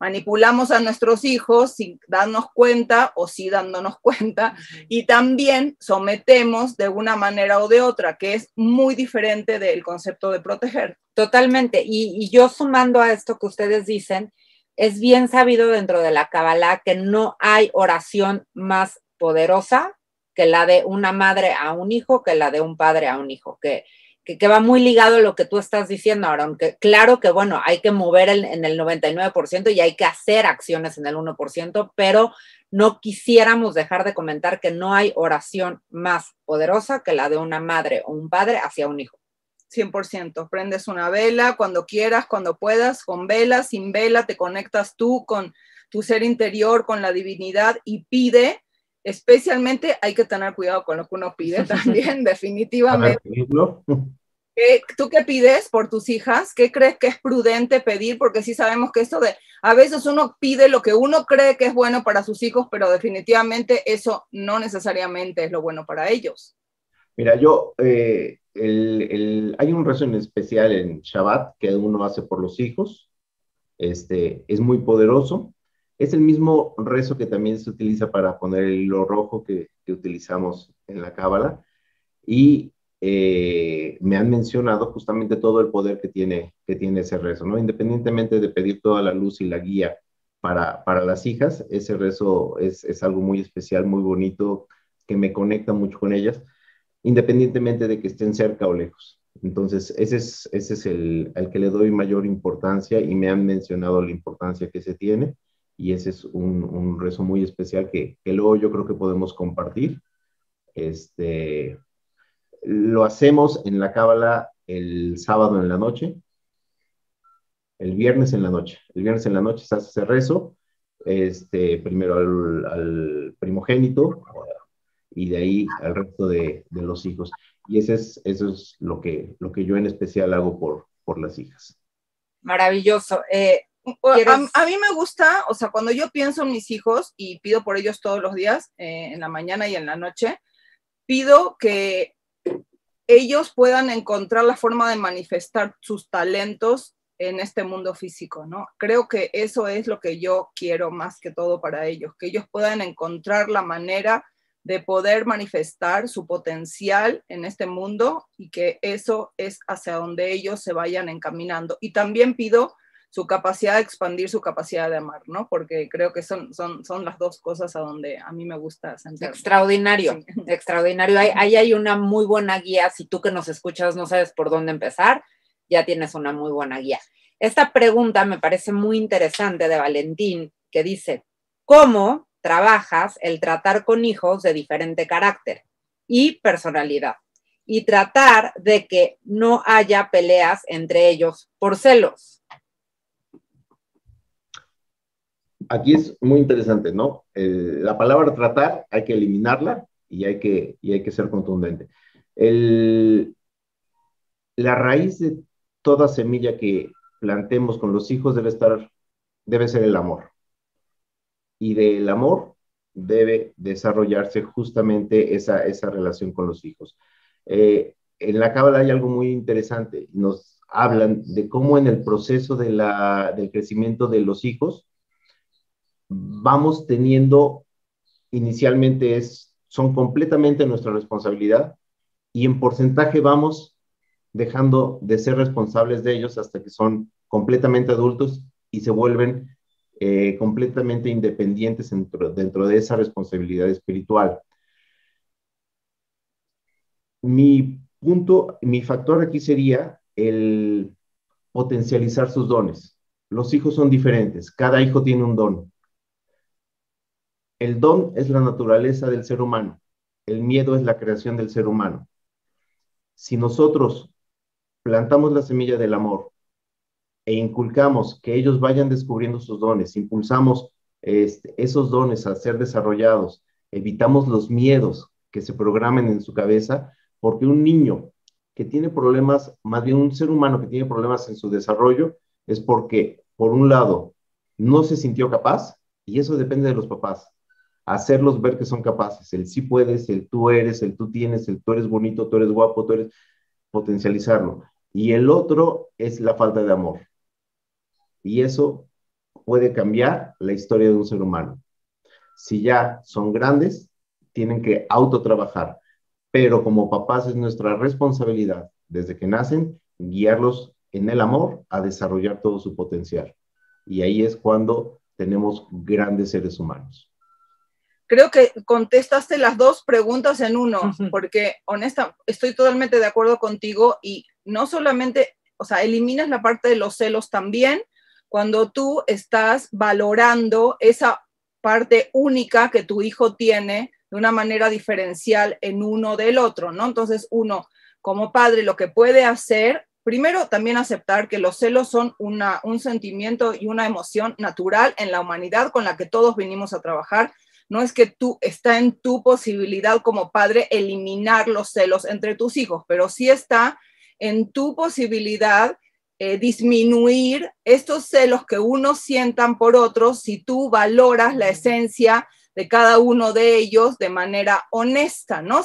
manipulamos a nuestros hijos sin darnos cuenta o sí dándonos cuenta, y también sometemos de una manera o de otra, que es muy diferente del concepto de proteger. Totalmente. Y yo sumando a esto que ustedes dicen, es bien sabido dentro de la Kabbalah que no hay oración más poderosa que la de una madre a un hijo, que la de un padre a un hijo, que va muy ligado a lo que tú estás diciendo ahora, aunque claro que, bueno, hay que mover en el 99% y hay que hacer acciones en el 1%, pero no quisiéramos dejar de comentar que no hay oración más poderosa que la de una madre o un padre hacia un hijo. 100%. Prendes una vela cuando quieras, cuando puedas, con vela, sin vela, te conectas tú con tu ser interior, con la divinidad y pide. Especialmente hay que tener cuidado con lo que uno pide también, definitivamente. ¿Tú qué pides por tus hijas? ¿Qué crees que es prudente pedir? Porque sí sabemos que esto de, a veces uno pide lo que uno cree que es bueno para sus hijos, pero definitivamente eso no necesariamente es lo bueno para ellos. Mira, hay un rezo en especial en Shabbat que uno hace por los hijos. Es muy poderoso. Es el mismo rezo que también se utiliza para poner el hilo rojo que utilizamos en la Cábala. Y me han mencionado justamente todo el poder que tiene ese rezo, ¿no? Independientemente de pedir toda la luz y la guía para las hijas, ese rezo es algo muy especial, muy bonito, que me conecta mucho con ellas, independientemente de que estén cerca o lejos. Entonces, ese es el que le doy mayor importancia y me han mencionado la importancia que se tiene. Y ese es un rezo muy especial que luego yo creo que podemos compartir. Lo hacemos en la Cábala el sábado en la noche, el viernes en la noche. El viernes en la noche se hace ese rezo, primero al primogénito y de ahí al resto de los hijos. Y eso es lo que yo en especial hago por las hijas. Maravilloso. A mí me gusta, o sea, cuando yo pienso en mis hijos y pido por ellos todos los días, en la mañana y en la noche, pido que ellos puedan encontrar la forma de manifestar sus talentos en este mundo físico, ¿no? Creo que eso es lo que yo quiero más que todo para ellos, que ellos puedan encontrar la manera de poder manifestar su potencial en este mundo y que eso es hacia donde ellos se vayan encaminando. Y también pido su capacidad de expandir su capacidad de amar, ¿no? Porque creo que son las dos cosas a donde a mí me gusta sentirme. Extraordinario, sí. Extraordinario. Ahí hay una muy buena guía. Si tú que nos escuchas no sabes por dónde empezar, ya tienes una muy buena guía. Esta pregunta me parece muy interesante de Valentín, que dice, ¿cómo trabajas el tratar con hijos de diferente carácter y personalidad? Y tratar de que no haya peleas entre ellos por celos. Aquí es muy interesante, ¿no? La palabra tratar hay que eliminarla y hay que ser contundente. La raíz de toda semilla que plantemos con los hijos debe ser el amor. Y del amor debe desarrollarse justamente esa relación con los hijos. En la Cábala hay algo muy interesante. Nos hablan de cómo en el proceso del crecimiento de los hijos vamos teniendo, inicialmente son completamente nuestra responsabilidad y en porcentaje vamos dejando de ser responsables de ellos hasta que son completamente adultos y se vuelven completamente independientes dentro de esa responsabilidad espiritual. Mi factor aquí sería el potencializar sus dones. Los hijos son diferentes, cada hijo tiene un don. El don es la naturaleza del ser humano, el miedo es la creación del ser humano. Si nosotros plantamos la semilla del amor e inculcamos que ellos vayan descubriendo sus dones, impulsamos esos dones a ser desarrollados, evitamos los miedos que se programen en su cabeza, porque un niño que tiene problemas, más bien un ser humano que tiene problemas en su desarrollo, es porque, por un lado, no se sintió capaz, y eso depende de los papás, hacerlos ver que son capaces, el sí puedes, el tú eres, el tú tienes, el tú eres bonito, tú eres guapo, tú eres, potencializarlo. Y el otro es la falta de amor. Y eso puede cambiar la historia de un ser humano. Si ya son grandes, tienen que autotrabajar, pero como papás es nuestra responsabilidad, desde que nacen, guiarlos en el amor a desarrollar todo su potencial. Y ahí es cuando tenemos grandes seres humanos. Creo que contestaste las dos preguntas en uno, porque honesta, estoy totalmente de acuerdo contigo y no solamente, o sea, eliminas la parte de los celos también cuando tú estás valorando esa parte única que tu hijo tiene de una manera diferencial en uno del otro, ¿no? Entonces, uno, como padre, lo que puede hacer, primero, también aceptar que los celos son un sentimiento y una emoción natural en la humanidad con la que todos venimos a trabajar. No es que está en tu posibilidad como padre eliminar los celos entre tus hijos, pero sí está en tu posibilidad disminuir estos celos que unos sientan por otros si tú valoras la esencia de cada uno de ellos de manera honesta, ¿no?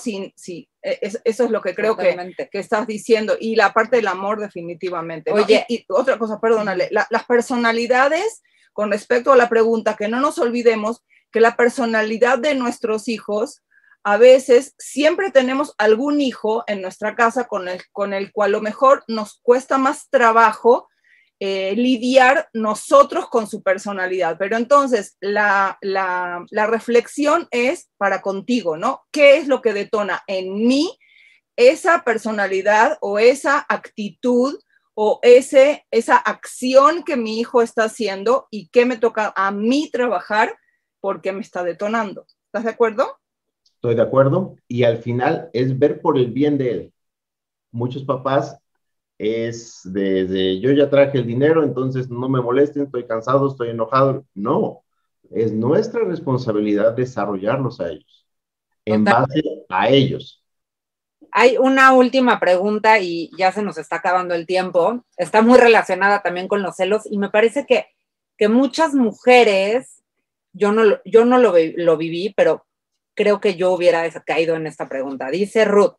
Eso es lo que creo que estás diciendo. Y la parte del amor definitivamente, ¿no? Oye, y otra cosa, perdónale, las personalidades, con respecto a la pregunta, que no nos olvidemos que la personalidad de nuestros hijos, a veces siempre tenemos algún hijo en nuestra casa con el cual a lo mejor nos cuesta más trabajo lidiar nosotros con su personalidad. Pero entonces la reflexión es para contigo, ¿no? ¿Qué es lo que detona en mí esa personalidad o esa actitud o esa acción que mi hijo está haciendo y qué me toca a mí trabajar porque me está detonando? ¿Estás de acuerdo? Estoy de acuerdo, y al final es ver por el bien de él. Muchos papás es desde yo ya traje el dinero, entonces no me molesten, estoy cansado, estoy enojado. No, es nuestra responsabilidad desarrollarlos a ellos, en base a ellos. Hay una última pregunta y ya se nos está acabando el tiempo. Está muy relacionada también con los celos y me parece que muchas mujeres, yo no lo viví, pero creo que yo hubiera caído en esta pregunta. Dice Ruth,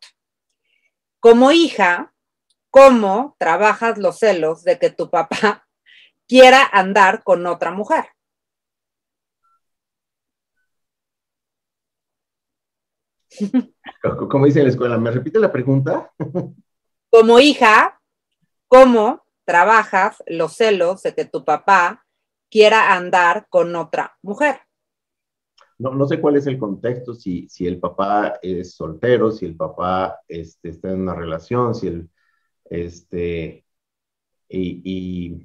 como hija, ¿cómo trabajas los celos de que tu papá quiera andar con otra mujer? Como dice en la escuela, ¿me repite la pregunta? Como hija, ¿cómo trabajas los celos de que tu papá quiera andar con otra mujer? No sé cuál es el contexto, si el papá es soltero, si el papá está en una relación, si el, y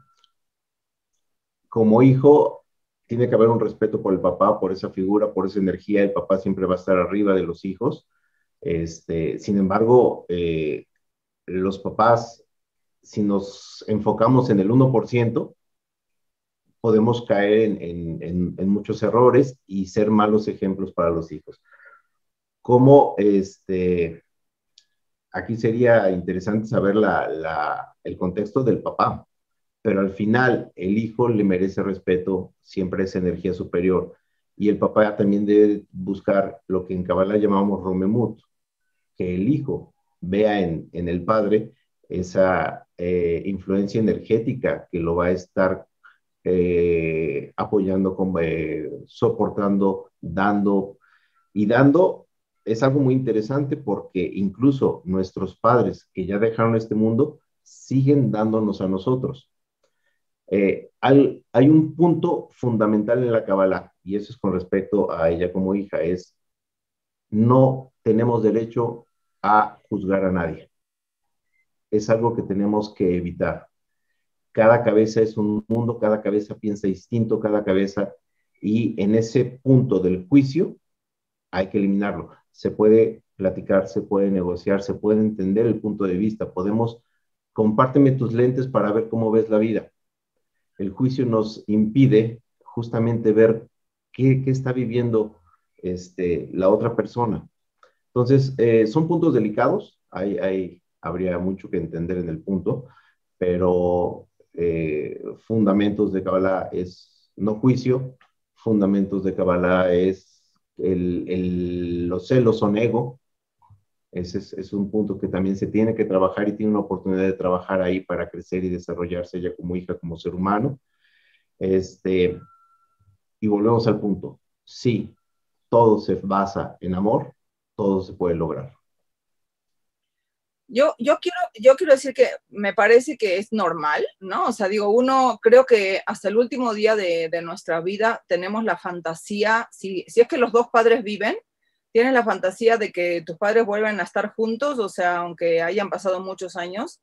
como hijo tiene que haber un respeto por el papá, por esa figura, por esa energía. El papá siempre va a estar arriba de los hijos. Sin embargo, los papás, si nos enfocamos en el 1%, podemos caer en muchos errores y ser malos ejemplos para los hijos. Como aquí sería interesante saber el contexto del papá, pero al final el hijo le merece respeto, siempre esa energía superior, y el papá también debe buscar lo que en Kabbalah llamamos Romemut, que el hijo vea en el padre esa influencia energética que lo va a estar apoyando, soportando, dando. Y dando es algo muy interesante porque incluso nuestros padres que ya dejaron este mundo siguen dándonos a nosotros. Hay un punto fundamental en la Kabbalah, y eso es con respecto a ella como hija, es no tenemos derecho a juzgar a nadie. Es algo que tenemos que evitar. Cada cabeza es un mundo, cada cabeza piensa distinto, cada cabeza, y en ese punto del juicio hay que eliminarlo. Se puede platicar, se puede negociar, se puede entender el punto de vista. Compárteme tus lentes para ver cómo ves la vida. El juicio nos impide justamente ver qué está viviendo la otra persona. Entonces, son puntos delicados, habría mucho que entender en el punto, pero fundamentos de Kabbalah es no juicio, fundamentos de Kabbalah es los celos son ego. Ese es un punto que también se tiene que trabajar y tiene una oportunidad de trabajar ahí para crecer y desarrollarse ella como hija, como ser humano. Y volvemos al punto. Sí, todo se basa en amor, todo se puede lograr. Yo quiero decir que me parece que es normal, ¿no? O sea, digo, creo que hasta el último día de nuestra vida tenemos la fantasía, si es que los dos padres viven, tienes la fantasía de que tus padres vuelven a estar juntos, o sea, aunque hayan pasado muchos años,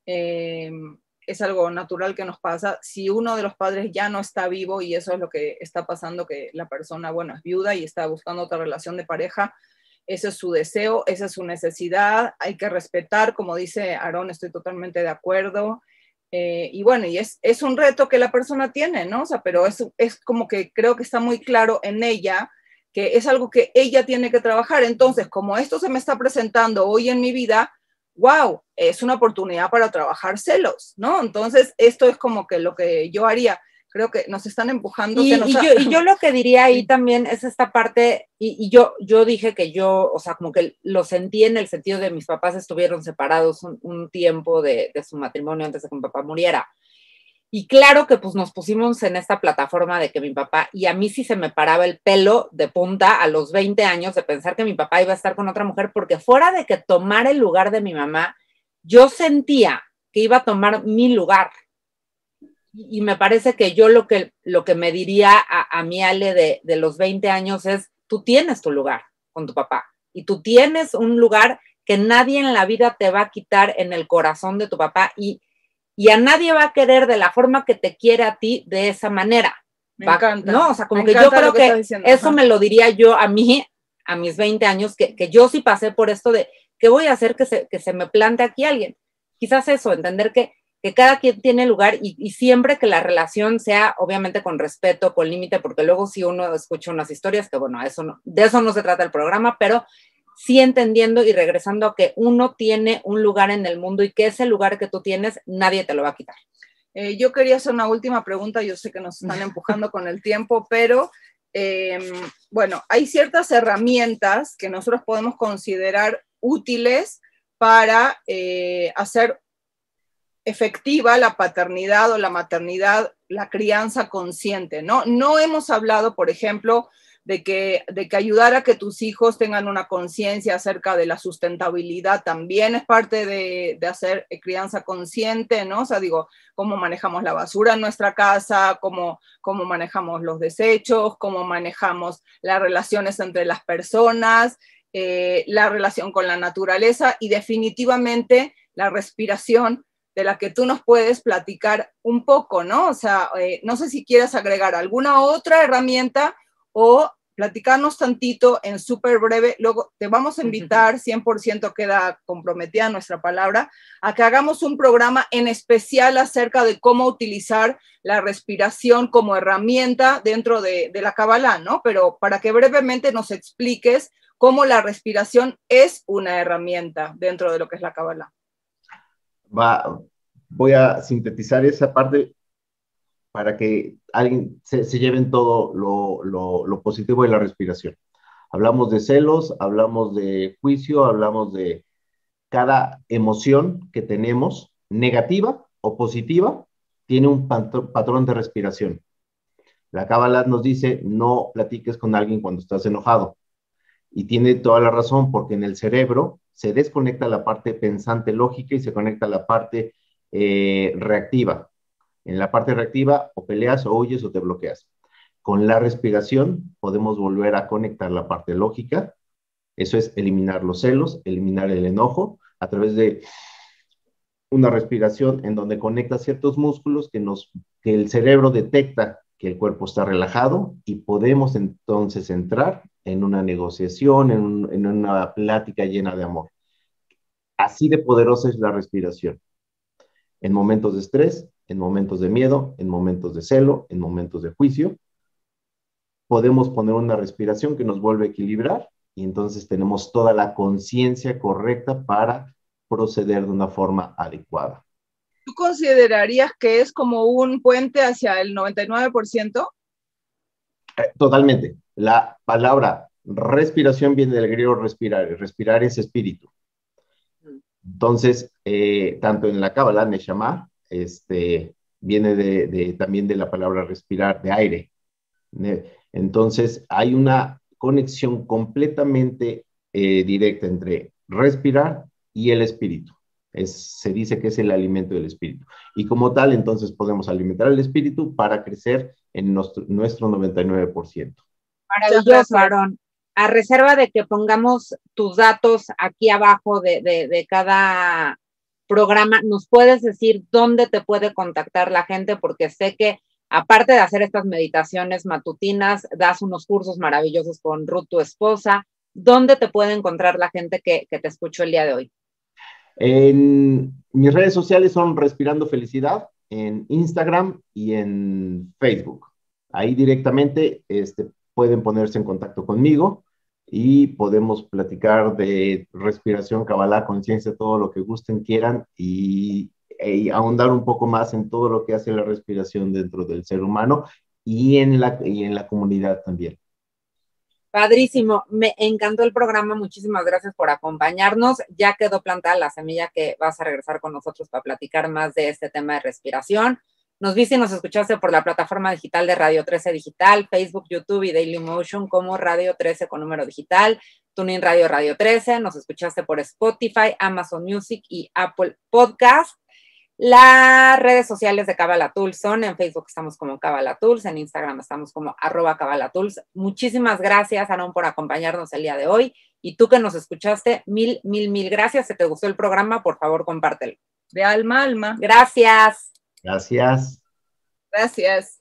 es algo natural que nos pasa. Si uno de los padres ya no está vivo, y eso es lo que está pasando, que la persona, bueno, es viuda y está buscando otra relación de pareja, ese es su deseo, esa es su necesidad, hay que respetar, como dice Aarón, estoy totalmente de acuerdo. Y bueno, y es un reto que la persona tiene, ¿no? O sea, pero es como que creo que está muy claro en ella, que es algo que ella tiene que trabajar. Entonces, como esto se me está presentando hoy en mi vida, wow, es una oportunidad para trabajar celos, ¿no? Entonces, esto es como que lo que yo haría. Creo que nos están empujando. Y yo lo que diría ahí también es esta parte, y yo dije que yo, o sea, como que lo sentí en el sentido de mis papás estuvieron separados un tiempo de su matrimonio antes de que mi papá muriera. Y claro que pues nos pusimos en esta plataforma de que mi papá, y a mí sí se me paraba el pelo de punta a los 20 años de pensar que mi papá iba a estar con otra mujer, porque fuera de que tomara el lugar de mi mamá, yo sentía que iba a tomar mi lugar. Y me parece que yo lo que me diría a mi Ale de los 20 años es, tú tienes tu lugar con tu papá, y tú tienes un lugar que nadie en la vida te va a quitar en el corazón de tu papá, y a nadie va a querer de la forma que te quiere a ti de esa manera. Me encanta. No, o sea, como que yo creo que eso me lo diría yo a mí, a mis 20 años, que yo sí pasé por esto de, ¿qué voy a hacer que se me plante aquí alguien? Quizás eso, entender que cada quien tiene lugar, y siempre que la relación sea, obviamente, con respeto, con límite, porque luego si uno escucha unas historias, que bueno, de eso no se trata el programa, pero sí entendiendo y regresando a que uno tiene un lugar en el mundo, y que ese lugar que tú tienes, nadie te lo va a quitar. Yo quería hacer una última pregunta, yo sé que nos están empujando con el tiempo, pero bueno, hay ciertas herramientas que nosotros podemos considerar útiles para hacer efectiva la paternidad o la maternidad, la crianza consciente, ¿no? No hemos hablado, por ejemplo, de que ayudar a que tus hijos tengan una conciencia acerca de la sustentabilidad también es parte de hacer crianza consciente, ¿no? O sea, digo, cómo manejamos la basura en nuestra casa, cómo manejamos los desechos, cómo manejamos las relaciones entre las personas, la relación con la naturaleza, y definitivamente la respiración, de la que tú nos puedes platicar un poco, ¿no? O sea, no sé si quieres agregar alguna otra herramienta o platicarnos tantito en súper breve. Luego te vamos a invitar, 100% queda comprometida nuestra palabra, a que hagamos un programa en especial acerca de cómo utilizar la respiración como herramienta dentro de la Kabbalah, ¿no? Pero para que brevemente nos expliques cómo la respiración es una herramienta dentro de lo que es la Kabbalah. Voy a sintetizar esa parte para que alguien se lleven todo lo positivo de la respiración. Hablamos de celos, hablamos de juicio, hablamos de cada emoción que tenemos, negativa o positiva, tiene un patrón de respiración. La Kabbalah nos dice, no platiques con alguien cuando estás enojado. Y tiene toda la razón, porque en el cerebro se desconecta la parte pensante lógica y se conecta la parte reactiva. En la parte reactiva, o peleas, o huyes, o te bloqueas. Con la respiración podemos volver a conectar la parte lógica. Eso es eliminar los celos, eliminar el enojo, a través de una respiración en donde conecta ciertos músculos que el cerebro detecta que el cuerpo está relajado, y podemos entonces entrar en una negociación, en una plática llena de amor. Así de poderosa es la respiración. En momentos de estrés, en momentos de miedo, en momentos de celo, en momentos de juicio, podemos poner una respiración que nos vuelve a equilibrar, y entonces tenemos toda la conciencia correcta para proceder de una forma adecuada. ¿Tú considerarías que es como un puente hacia el 99%? Totalmente. La palabra respiración viene del griego respirar. Respirar es espíritu. Entonces, tanto en la Kabbalah, Neshama, viene también de la palabra respirar, de aire. Entonces, hay una conexión completamente directa entre respirar y el espíritu. Se dice que es el alimento del espíritu. Y como tal, entonces podemos alimentar el espíritu para crecer en nuestro 99%. Maravilloso, Aarón. A reserva de que pongamos tus datos aquí abajo de cada programa, ¿nos puedes decir dónde te puede contactar la gente? Porque sé que aparte de hacer estas meditaciones matutinas, das unos cursos maravillosos con Ruth, tu esposa. ¿Dónde te puede encontrar la gente que te escuchó el día de hoy? En mis redes sociales son Respirando Felicidad, en Instagram y en Facebook. Ahí directamente pueden ponerse en contacto conmigo y podemos platicar de respiración, Kabbalah, conciencia, todo lo que gusten, quieran y ahondar un poco más en todo lo que hace la respiración dentro del ser humano y en la comunidad también. Padrísimo, me encantó el programa, muchísimas gracias por acompañarnos. Ya quedó plantada la semilla que vas a regresar con nosotros para platicar más de este tema de respiración. Nos viste y nos escuchaste por la plataforma digital de Radio 13 Digital, Facebook, YouTube y Dailymotion como Radio 13 con número digital, TuneIn Radio 13, nos escuchaste por Spotify, Amazon Music y Apple Podcast. Las redes sociales de Kabbalah Tools son: en Facebook estamos como Kabbalah Tools, en Instagram estamos como @Kabbalah Tools. Muchísimas gracias, Aarón, por acompañarnos el día de hoy. Y tú que nos escuchaste, mil gracias. Si te gustó el programa, por favor, compártelo. De alma a alma. Gracias. Gracias. Gracias.